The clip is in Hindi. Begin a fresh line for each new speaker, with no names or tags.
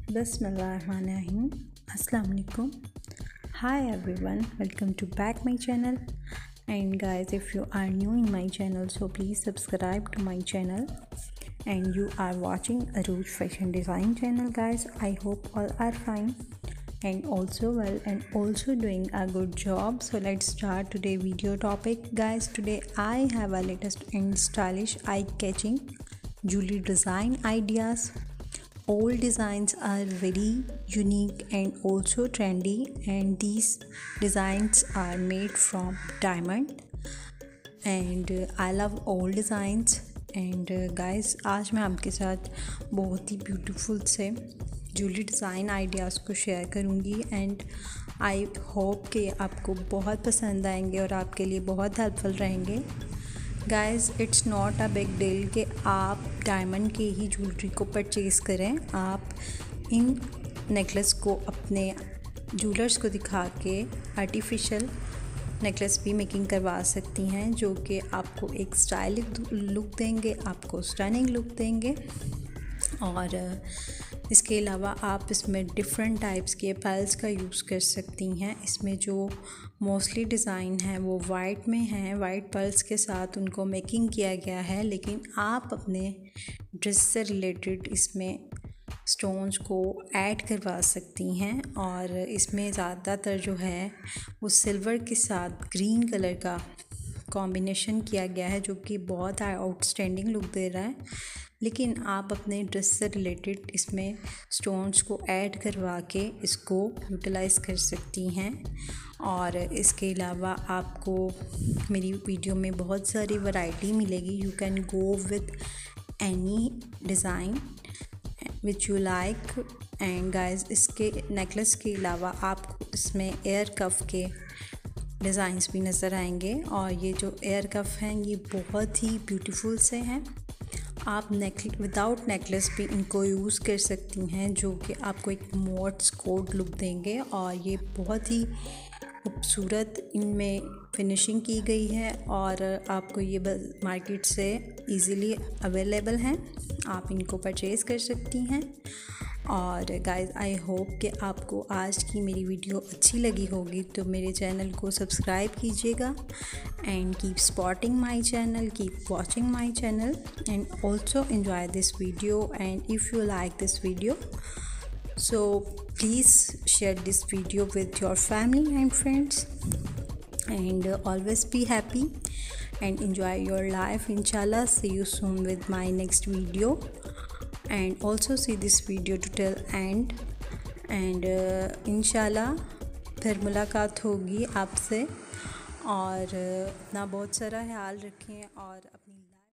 Bismillahirrahmanirrahim. Assalamu alaikum. Hi everyone, welcome to back my channel. And guys, if you are new in my channel, so please subscribe to my channel. And you are watching Arooj Fashion Design channel, guys. I hope all are fine and also well and also doing a good job. So let's start today video topic, guys. Today I have a latest and stylish eye-catching jewelry design ideas. All designs are very unique and also trendy, and these designs are made from diamond and I love all designs. And guys, आज मैं आपके साथ बहुत ही ब्यूटीफुल से ज्वेलरी डिज़ाइन आइडियाज़ को शेयर करूंगी एंड आई होप कि आपको बहुत पसंद आएंगे और आपके लिए बहुत हेल्पफुल रहेंगे. Guys, it's not a big deal कि आप डायमंड की ही ज्वेलरी को परचेज़ करें. आप इन नेकलेस को अपने ज्वेलर्स को दिखा के आर्टिफिशियल नेकलेस भी मेकिंग करवा सकती हैं, जो कि आपको एक स्टाइलिश लुक देंगे, आपको स्टनिंग लुक देंगे. और इसके अलावा आप इसमें डिफरेंट टाइप्स के पर्ल्स का यूज़ कर सकती हैं. इसमें जो मोस्टली डिज़ाइन है वो वाइट में है, वाइट पर्ल्स के साथ उनको मेकिंग किया गया है, लेकिन आप अपने ड्रेस से रिलेटेड इसमें स्टोन्स को ऐड करवा सकती हैं. और इसमें ज़्यादातर जो है वो सिल्वर के साथ ग्रीन कलर का कॉम्बिनेशन किया गया है, जो कि बहुत आउटस्टैंडिंग लुक दे रहा है. लेकिन आप अपने ड्रेस से रिलेटेड इसमें स्टोन्स को ऐड करवा के इसको यूटिलाइज़ कर सकती हैं. और इसके अलावा आपको मेरी वीडियो में बहुत सारी वैरायटी मिलेगी. You can go with any design which you like. And guys, इसके नेकलेस के अलावा आपको इसमें एयर कफ के डिज़ाइंस भी नज़र आएंगे. और ये जो एयर कफ हैं ये बहुत ही ब्यूटीफुल से हैं. आप विदाउट नेकलेस भी इनको यूज़ कर सकती हैं, जो कि आपको एक मोड्स कोड लुक देंगे. और ये बहुत ही खूबसूरत इनमें फिनिशिंग की गई है और आपको ये मार्केट से इजीली अवेलेबल हैं. आप इनको परचेज़ कर सकती हैं. और गाइस, आई होप कि आपको आज की मेरी वीडियो अच्छी लगी होगी, तो मेरे चैनल को सब्सक्राइब कीजिएगा and keep supporting my channel, keep watching my channel and also enjoy this video. And if you like this video, so please share this video with your family and friends, and always be happy and enjoy your life. Inshallah, see you soon with my next video, and also see this video to till end. And inshallah फिर मुलाकात होगी आपसे. और अपना बहुत सारा ख्याल रखें और